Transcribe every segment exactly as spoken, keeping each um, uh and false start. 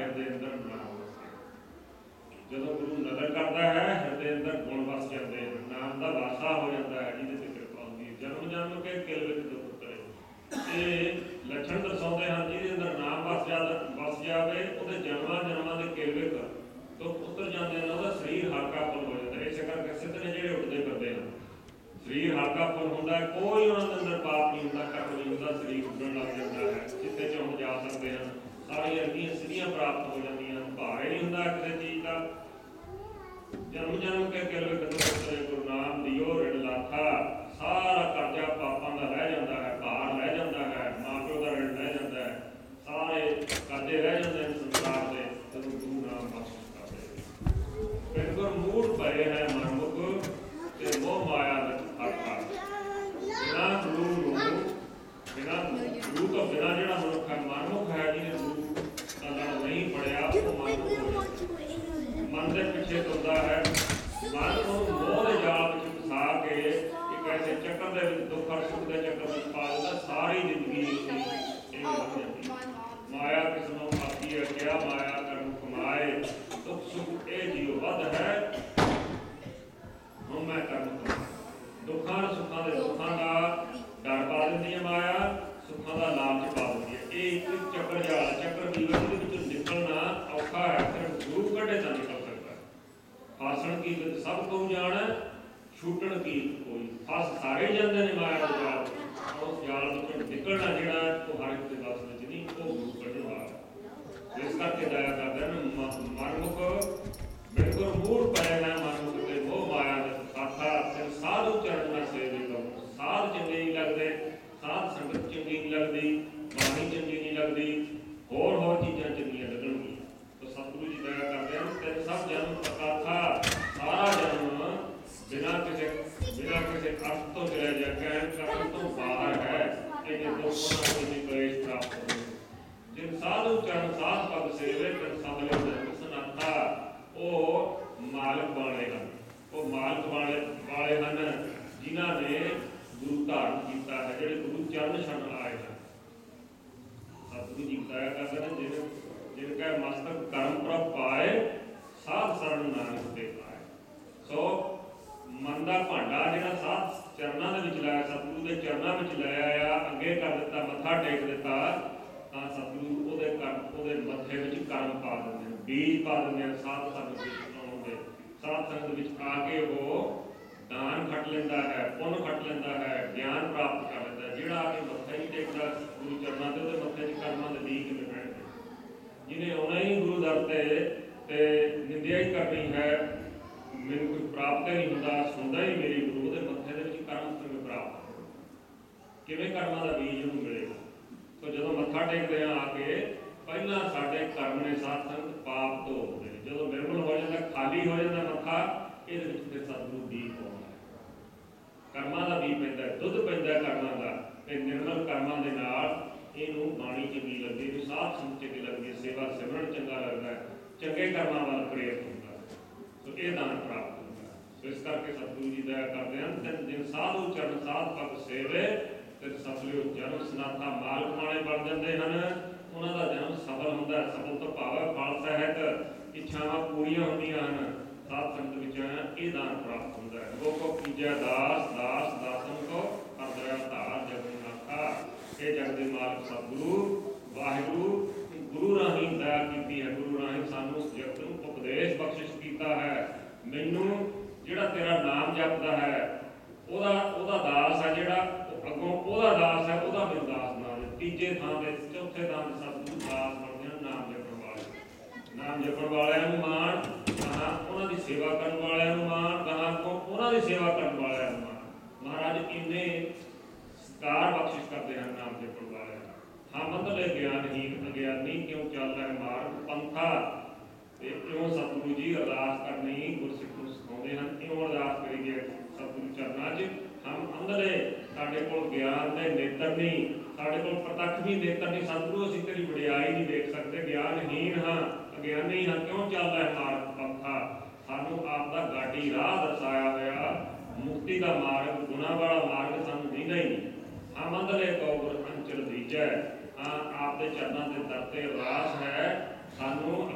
ਹਿਰਦੇ ਅੰਦਰ ਨਾਮ ਵਸੇ। ਜਦੋਂ ਗੁਰੂ ਨਜ਼ਰ ਕਰਦਾ ਹੈ ਹਿਰਦੇ ਅੰਦਰ ਗੁਣ ਵਸ ਜਾਂਦੇ ਹਨ, ਨਾਮ ਦਾ ਵਾਸਾ ਹੋ ਜਾਂਦਾ ਹੈ ਜਿਹਦੇ ਤੇ ਕਿਰਪਾ ਹੁੰਦੀ ਹੈ। ਜਨਮ ਜਨਮ ਕੇ ਕਿਲ ਵਿੱਚ ਦੁੱਖ ਉਤਰੇ, ਇਹ ਲੱਛਣ ਦਰਸਾਉਂਦੇ ਹਨ ਜਿਹਦੇ ਅੰਦਰ ਨਾਮ ਵਸ ਜਾ ਵਸ ਜਾਵੇ ਉਹਦੇ ਜਨਮਾਂ ਜਨਮਾਂ ਦੇ ਕਿਲ ਵਿੱਚ ਦੁੱਖ ਉਤਰ ਜਾਂਦੇ ਹਨ, ਉਹਦਾ ਸਰੀਰ ਹਲਕਾ ਫੁੱਲ ਹੋ ਜਾਂਦਾ। ਇਸੇ ਕਰਕੇ ਸਿੱਧ ਨੇ ਜਿਹੜੇ ਉੱਠਦੇ ਫਿਰਦੇ ਹਨ ਸਰੀਰ ਹਲਕਾ ਫੁੱਲ ਹੁੰਦਾ ਹੈ, ਕੋਈ ਉਹਨਾਂ ਦੇ ਅੰਦਰ ਪਾਪ ਨਹੀਂ ਹੁੰਦਾ, ਕਰਮ ਨਹੀਂ ਹੁੰਦਾ, ਸਰੀਰ ਉੱਡਣ ਲੱਗ ਜਾਂਦਾ ਹੈ, ਜਿੱਥੇ ਚਾਹੁੰ ਜਾ ਸਕਦੇ ਹਨ, ਸਾਰੀਆਂ ਅਰਗੀਆਂ ਸਿੱਧੀਆਂ ਪ੍ਰਾਪਤ ਹੋ ਜਾਂਦੀਆਂ ਹਨ, ਭਾਰ ਨਹੀਂ ਹੁੰਦਾ ਕਿਸੇ ਚੀਜ਼ ਦਾ। ਜਨਮ ਜਨਮ ਕੇ ਕਿਲ ਵਿੱਚ ਦੁੱਖ ਉਤਰੇ, ਗੁਰੂ ਨਾਮ ਦਿਓ ਰਿਣ ਲਾਥਾ, ਸਾਰਾ ਕਰਜ਼ਾ ਪਾਪਾਂ ਦਾ ਰਹਿ ਜਾਂਦਾ ਹੈ, ਭਾਰ ਰਹਿ ਜਾਂਦਾ ਹੈ, ਮਾਂ ਪਿਓ ਦਾ ਰਿਣ ਰਹਿ ਜਾਂਦਾ ਹੈ, ਸਾਰੇ ਕਰਜ਼ੇ ਰਹਿ ਜਾਂਦੇ ਹਨ ਸੰਸਾਰ ਦੇ ਜਦੋਂ ਗੁਰੂ ਨਾਮ ਬਖਸ਼ਿਸ਼ ਕਰਦੇ। ਬਿਲਕੁਲ ਮੂੜ ਭਰੇ ਹੈ ਮਨਮੁਖ ਤੇ ਮੋਹ ਮਾਇਆ ਵਿੱਚ ਹੱਥਾ। ਬਿਨਾਂ ਗੁਰੂ ਨੂੰ ਬਿਨਾਂ ਗੁਰੂ ਤੋਂ ਬਿਨਾਂ ਜਿਹੜਾ ਮਨੁੱਖ ਹੈ ਮਨਮੁਖ ਹੈ, ਜਿਹਨੇ ਗੁਰੂ ਦਾ ਲੜ ਨਹੀਂ ਪੜਿਆ ਉਹ ਮਨਮੁਖ ਹੋ ਜਾਂਦਾ। ਮਨ ਦੇ ਪਿੱਛੇ ਤੁਰਦਾ ਹੈ, ਮਨ ਨੂੰ ਮੋਹ ਦੇ ਜਾਲ ਵਿੱਚ ਫਸਾ ਕੇ ਇੱਕ ਐਸੇ ਚੱਕਰ ਦੇ ਵਿੱਚ ਦੁੱਖ ਔਰ ਸੁੱਖ ਦੇ ਚੱਕਰ ਵਿੱਚ ਪਾ ਦਿੰਦਾ। ਸਾਰੀ ਜ਼ਿੰਦਗੀ ਇਹ ਲੱਗ ਜਾਂਦੀ। ਮਾਇਆ ਕਿਸ ਨੂੰ ਆਖੀ ਹੈ, ਕਿਆ ਮਾਇਆ ਕਰਮ ਕਮਾਏ, ਦੁੱਖ ਸੁੱਖ ਇਹ ਜੀਉ ਵੱਧ ਹੈ, ਹੁਣ ਮੈਂ ਕਰਮ ਕਮਾਇਆ। ਦੁੱਖਾਂ ਨੂੰ ਸੁੱਖਾਂ ਦੇ ਦੁੱਖਾਂ ਦਾ ਡਰ ਪਾ ਦਿੰਦੀ ਹੈ ਮਾਇਆ, ਸੁੱਖਾਂ ਦਾ ਲਾਲਚ ਪਾ ਦਿੰਦੀ ਹੈ। ਇਹ ਇੱਕ ਚੱਕਰ ਜਾਲ ਚੱਕਰ ਜੀਵਨ ਦੇ ਵਿੱਚੋਂ ਨਿਕਲਣਾ ਔਖਾ ਹੈ, ਸਿਰਫ ਗੁਰੂ ਕੱਢੇ ਤਾਂ ਨਿਕਲ ਸਕਦਾ। ਫਾਸਣ ਕੀ ਵਿਦ ਸਭ ਕੋ ਜਾਣੈ, ਛੂਟਣ ਕੀ ਕੋਈ। ਫਸ ਸਾਰੇ ਜਾਂਦੇ ਨੇ ਮਾਇਆ ਦੇ ਜਾਲ, ਉਸ ਜਾਲ ਵਿੱਚੋਂ ਨਿਕਲਣਾ ਜਿਹੜਾ ਉਹ ਹਰ ਇੱਕ ਦੇ ਵੱਸ ਵਿੱਚ ਨਹੀਂ, ਉਹ ਗੁਰੂ ਕੱਢਣ ਵਾਲਾ। ਇਸ ਕਰਕੇ ਦਇਆ ਕਰਦੇ ਹਨ ਮਨਮੁਖ ਬਿਲਕੁਲ ਮੂੜ ਪਏ ਨਾ ਮਨਮੁਖ ਤੇ ਮੋਹ ਮਾਇਆ ਦੇ ਸਾਥਾ। ਸਿਰ ਸਾਧੂ ਚਰਨ ਨਾ ਸੇਵੇ ਕਰੋ, ਸਾਧ ਚੰਗੇ ਨਹੀਂ ਲੱਗਦੇ, ਸਾਧ ਸੰਗਤ ਚੰਗੀ ਨਹੀਂ ਲੱਗਦੀ, ਬਾਣੀ ਚੰਗੀ ਨਹੀਂ ਲੱਗਦੀ, ਹੋਰ ਹੋਰ ਚੀਜ਼ਾਂ ਚੰਗੀਆਂ ਲੱਗਣਗੀਆਂ। ਤਾਂ ਸਤਿਗੁਰੂ ਜੀ ਦਇਆ ਕਰਦੇ ਹਨ ਤੈਨੂੰ ਸਭ ਜਨਮ ਅਕਾਥਾ, ਸਾਰਾ ਜਨਮ ਬਿਨਾਂ ਕਿਸੇ ਬਿਨਾਂ ਕਿਸੇ ਅਰਥ ਤੋਂ ਚਲਿਆ ਜਾ ਕਹਿਣ ਕਰਨ ਤੋਂ ਬਾਹਰ ਹੈ। ਇਹ ਜੇ ਦੁੱਖ ਨਾ ਕੋਈ ਕਲੇਸ਼ ਪ੍ਰਾਪਤ ਹੋਵੇ। ਜਿਨ ਸਾਧੂ ਚਰਨ ਸਾਧ ਪਦ ਸੇਵੇ ਤਨ ਸਭ ਲਿਵ ਸਨਾਥਾ। ਉਹ ਮਾਲਕ ਵਾਲੇ ਹਨ, ਉਹ ਮਾਲਕ ਵਾਲੇ ਵਾਲੇ ਹਨ ਜਿਨ੍ਹਾਂ ਨੇ ਗੁਰੂ ਧਾਰਨ ਕੀਤਾ ਹੈ, ਜਿਹੜੇ ਗੁਰੂ ਚਰਨ ਛੱਡ ਆਏ ਹਨ। ਸਤਿਗੁਰੂ ਜੀ ਦਇਆ ਕਰਦੇ ਨੇ ਜਿਹਨੇ ਜਿਨ ਕੈ ਮਸਤਕ ਕਰਮ ਪ੍ਰਭ ਪਾਏ, ਸਾਧ ਸਰਣ ਨਾਨਕ ਤੇ ਪਾਏ। ਸੋ ਮਨ ਦਾ ਭਾਂਡਾ ਜਿਹੜਾ ਸਾਧ ਚਰਨਾਂ ਦੇ ਵਿੱਚ ਲਾਇਆ, ਸਤਿਗੁਰੂ ਦੇ ਚਰਨਾਂ ਵਿੱਚ ਲੈ ਆਇਆ, ਅੱਗੇ ਕਰ ਦਿੱਤਾ, ਮੱਥਾ ਟੇਕ ਦਿੱਤਾ, ਤਾਂ ਸਤਿਗੁਰੂ ਉਹਦੇ ਕਰਮ ਉਹਦੇ ਮੱਥੇ ਵਿੱਚ ਕਰਮ ਪਾ ਦਿੰਦੇ ਨੇ, ਬੀਜ ਪਾ ਦਿੰਦੇ ਨੇ। ਸਾਧ ਸੰਗਤ ਵਿੱਚ ਆਉਂਦੇ ਸਾਧ ਸੰਗਤ ਵਿੱਚ ਆ ਕੇ ਉਹ ਦਾਨ ਖੱਟ ਲੈਂਦਾ ਹੈ, ਪੁੰਨ ਖੱਟ ਲੈਂਦਾ ਹੈ, ਗਿਆਨ ਪ੍ਰਾਪਤ ਕਰ ਲੈਂਦਾ। ਜਿਹੜਾ ਆ ਕੇ ਮੱਥਾ ਹੀ ਟੇਕਦਾ ਗੁਰੂ ਚਰਨਾਂ ਤੇ, ਉਹਦੇ ਮੱਥੇ 'ਚ ਕਰਮਾਂ ਦੇ ਬੀਜ ਕਿਵੇਂ ਪੈਣਗੇ। ਜਿਹਨੇ ਆਉਣਾ ਹੀ ਗੁਰੂ ਦਰ ਤੇ ਤੇ ਨਿੰਦਿਆ ਹੀ ਕਰਨੀ ਹੈ, ਮੈਨੂੰ ਕੋਈ ਪ੍ਰਾਪਤ ਨਹੀਂ ਹੁੰਦਾ, ਸੁਣਦਾ ਹੀ ਮੇਰੀ ਗੁਰੂ, ਉਹਦੇ ਮੱਥੇ ਦੇ ਵਿੱਚ ਕਰਮ ਕਿਵੇਂ ਪ੍ਰਾਪਤ ਹੋਵੇ, ਕਿਵੇਂ ਕਰਮਾਂ ਦਾ ਬੀਜ ਉਹਨੂੰ ਮਿਲੇਗਾ। ਸੋ ਜਦੋਂ ਮੱਥਾ ਟੇਕਦੇ ਆ ਆ ਕੇ ਪਹਿਲਾਂ ਸਾਡੇ ਕਰਮ ਨੇ ਸਾਧ ਸੰਗਤ ਪਾਪ ਤੋਂ ਹੁੰਦੇ ਨੇ। ਜਦੋਂ ਨਿਰਮਲ ਹੋ ਜਾਂਦਾ, ਖਾਲੀ ਹੋ ਜਾਂਦਾ ਮੱਥਾ, ਇਹਦੇ ਵਿੱਚ ਫਿਰ ਸਤਿਗੁਰੂ ਬੀਜ ਪਾਉਂਦਾ, ਕਰਮਾਂ ਦਾ ਬੀਜ ਪੈਂਦਾ, ਦੁੱਧ ਪੈਂਦਾ ਕਰਮਾਂ ਦਾ। ਤੇ ਨਿਰਮਲ ਕਰਮਾਂ ਦੇ ਨਾਲ ਇਹਨੂੰ ਬਾਣੀ ਚੰਗੀ ਲੱਗਦੀ, ਇਹਨੂੰ ਸਾਧ ਸੰਗਤ ਚੰਗੀ ਲੱਗਦੀ, ਸੇਵਾ ਸਿਮਰਨ ਚੰਗਾ ਲੱਗਦਾ, ਚੰਗੇ ਕਰਮਾਂ ਵੱਲ ਪ੍ਰੇਰਿਤ ਹੁੰਦਾ। ਸੋ ਇਹ ਦਾਨ ਪ੍ਰਾਪਤ ਹੁੰਦਾ। ਸੋ ਇਸ ਕਰਕੇ ਸਤਿਗੁਰੂ ਜੀ ਦਇਆ ਕਰਦੇ ਹਨ ਤਿੰਨ ਦਿਨ ਸਾਧੂ ਚਰਨ ਸਾਧ ਪਦ ਸੇਵੇ ਤੇ ਸਫਲਿਓ ਜਨਮ ਸਨਾਥਾ। ਮਾਲਕ ਮਾਣੇ ਬਣ ਜਾਂਦੇ ਹਨ, ਉਹਨਾਂ ਦਾ ਜਨਮ ਸਫਲ ਹੁੰਦਾ। ਸਫਲ ਤੋਂ ਭਾਵ ਫਲ ਸਹਿਤ ਇੱਛਾਵਾਂ ਪੂਰੀਆਂ ਹੁੰਦੀਆਂ ਹਨ। ਸਾਧ ਸੰਗਤ ਵਿੱਚ ਇਹ ਦਾਨ ਪ੍ਰਾਪਤ ਹੁੰਦਾ ਹੈ। ਉਹ ਕੋ ਕੀਜੈ ਦਾਸ ਦਾਸ ਦਾਸਨ ਕੋ ਕਰਦਿਆ ਧਾਰ ਜਗਨਨਾਥਾ। ਇਹ ਜਗ ਦੇ ਮਾਲਕ ਸਤਿਗੁਰੂ ਵਾਹਿਗੁਰੂ ਗੁਰੂ ਰਾਹੀਂ ਦਇਆ ਕੀਤੀ ਹੈ, ਗੁਰੂ ਰਾਹੀਂ ਸਾਨੂੰ ਇਸ ਜਗਤ ਨੂੰ ਉਪਦੇਸ਼ ਬਖਸ਼ਿਸ਼ ਕੀਤਾ ਹੈ। ਮੈਨੂੰ ਜਿਹੜਾ ਤੇਰਾ ਨਾਮ ਜਪਦਾ ਹੈ ਉਹਦਾ ਉਹਦਾ ਦਾਸ ਹੈ, ਜਿਹੜਾ ਅੱਗੋਂ ਉਹਦਾ ਦਾਸ ਹੈ, ਉਹਦਾ ਮੈਨੂੰ ਦਾਸ ਨਾ ਦੇ। ਤੀਜੇ ਥਾਂ ਦੇ ਚੌਥੇ ਥਾਂ ਦੇ ਸਤਿਗੁਰੂ ਦਾਸ ਬਣਦੇ ਹਨ ਨਾਮ ਜਪਣ ਵਾਲੇ। ਨਾਮ ਜਪਣ ਵਾਲਿਆਂ ਨੂੰ ਮਾਣ, ਕਹਾਂ ਉਹਨਾਂ ਦੀ ਸੇਵਾ ਕਰਨ ਵਾਲਿਆਂ ਨੂੰ ਮਾਣ, ਕਹਾਂ ਉਹਨਾਂ ਦੀ ਸੇਵਾ ਕਰਨ ਵਾਲਿਆਂ ਨੂੰ ਮਾਣ। ਮਹਾਰਾਜ ਇੰਨੇ ਸਤਿਕਾਰ ਬਖਸ਼ਿਸ਼ ਕਰਦੇ ਹਨ ਨਾਮ ਜਪਣ ਵਾਲਿਆਂ ਨੂੰ। ਹਾਂ ਮਤਲਬ ਗਿਆਨਹੀਨ ਅਗਿਆਨੀ ਕਿਉਂ ਚੱਲਦਾ ਹੈ ਮਾਰਗ ਪੰਥਾ। ਤੇ ਇਉਂ ਸਤਿਗੁਰੂ ਜੀ ਅਰਦਾਸ ਕਰਨੀ ਗੁਰਸਿੱਖ ਨੂੰ ਸਿਖਾਉਂਦੇ ਹਨ। ਇਉਂ ਅਰਦਾਸ ਕਰੀਏ ਸਤਿਗੁਰੂ ਚਰਨਾਂ 'ਚ। ਹਮ ਅੰਧਲੇ, ਸਾਡੇ ਕੋਲ ਗਿਆਨ ਦੇ ਨੇਤਰ ਨਹੀਂ, ਸਾਡੇ ਕੋਲ ਪ੍ਰਤੱਖ ਵੀ ਨੇਤਰ ਨਹੀਂ। ਸਤਿਗੁਰੂ ਅਸੀਂ ਤੇਰੀ ਵਡਿਆਈ ਨਹੀਂ ਦੇਖ ਸਕਦੇ, ਗਿਆਨਹੀਨ ਹਾਂ, ਅਗਿਆਨੀ ਹਾਂ। ਕਿਉਂ ਚੱਲਦਾ ਹੈ ਮਾਰਗ ਪੰਥਾ। ਸਾਨੂੰ ਆਪ ਦਾ ਗਾਡੀ ਰਾਹ ਦਰਸਾਇਆ ਹੋਇਆ ਮੁਕਤੀ ਦਾ ਮਾਰਗ, ਗੁਣਾ ਵਾਲਾ ਮਾਰਗ ਸਾਨੂੰ ਦਿੰਦਾ ਹੀ ਨਹੀਂ। ਹਮ ਅੰਧਲੇ ਕਉ ਗੁਰ ਅੰਚਲ ਦੀਜੈ। ਹਾਂ ਆਪ ਦੇ ਚਰਨਾਂ ਦੇ ਦਰ ਤੇ ਅਰਦਾਸ ਹੈ ਸਾਨੂੰ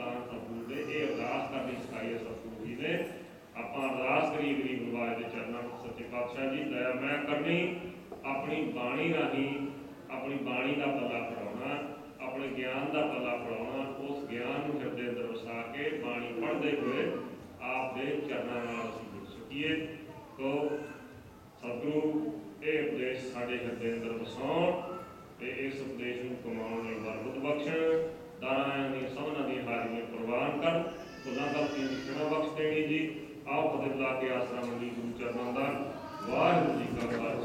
ਦਾਨ ਸਤਿਗੁਰੂ ਦੇ। ਇਹ ਅਰਦਾਸ ਕਰਨੀ ਸਿਖਾਈ ਹੈ ਸਤਿਗੁਰੂ ਜੀ ਨੇ। ਆਪਾਂ ਅਰਦਾਸ ਕਰੀਏ ਗਰੀਬ ਨਿਵਾਜ ਦੇ ਚਰਨਾਂ ਵਿੱਚ, ਸੱਚੇ ਪਾਤਸ਼ਾਹ ਜੀ ਦਇਆ ਮੈਂ ਕਰਨੀ, ਆਪਣੀ ਬਾਣੀ ਰਾਹੀਂ ਆਪਣੀ ਬਾਣੀ ਦਾ ਪੱਲਾ ਫੜਾਉਣਾ, ਆਪਣੇ ਗਿਆਨ ਦਾ ਪੱਲਾ ਫੜਾਉਣਾ, ਉਸ ਗਿਆਨ ਨੂੰ ਹਿਰਦੇ ਅੰਦਰ ਵਸਾ ਕੇ ਬਾਣੀ ਪੜ੍ਹਦੇ ਹੋਏ ਆਪ ਦੇ ਚਰਨਾਂ ਨਾਲ ਅਸੀਂ ਜੁੜ ਸਕੀਏ। ਤੋ ਸਤਿਗੁਰੂ ਇਹ ਉਪਦੇਸ਼ ਸਾਡੇ ਹਿਰਦੇ ਅੰਦਰ ਵਸਾਉਣ ਤੇ ਇਸ ਉਪਦੇਸ਼ ਨੂੰ ਕਮਾਉਣ ਲਈ ਬਰਕਤ ਬਖਸ਼ਣ। ਦਾਰਾਂ ਦੀਆਂ ਸਭਨਾਂ ਦੀਆਂ ਹਾਜ਼ਰੀਆਂ ਪ੍ਰਵਾਨ ਕਰ, ਭੁੱਲਾਂ ਗਲਤੀਆਂ ਦੀ ਖਿਮਾ ਬਖਸ਼ ਦੇਣੀ ਜੀ। ਆਓ ਫਤਿਹ ਲਾ ਕੇ ਆਸਰਾ ਮੰਡੀ ਗੁਰੂ ਚਰਨਾਂ ਦਾ। ਵਾਹਿਗੁਰੂ ਜੀ ਕਾ ਖਾਲਸਾ।